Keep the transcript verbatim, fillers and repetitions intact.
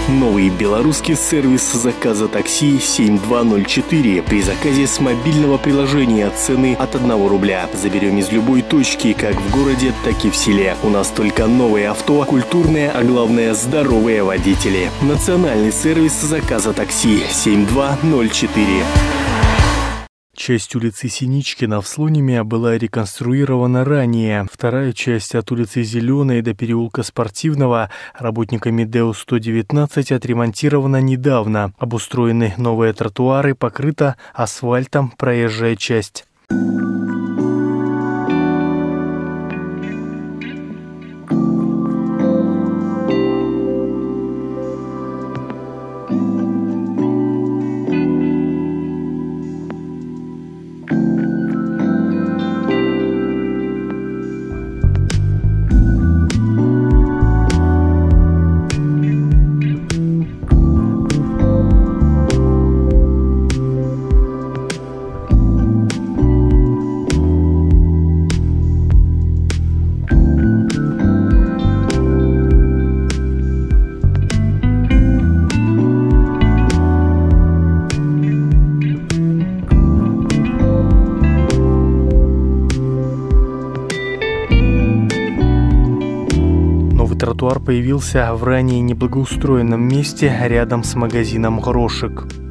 Новый белорусский сервис заказа такси семь два ноль четыре. При заказе с мобильного приложения цены от одного рубля. Заберем из любой точки, как в городе, так и в селе. У нас только новые авто, культурные, а главное здоровые водители. Национальный сервис заказа такси семь два ноль четыре. Часть улицы Синичкина в Слониме была реконструирована ранее. Вторая часть от улицы Зеленой до переулка Спортивного работниками ДЭУ сто девятнадцать отремонтирована недавно. Обустроены новые тротуары, покрыта асфальтом проезжая часть. Тротуар появился в ранее неблагоустроенном месте рядом с магазином «Горошек».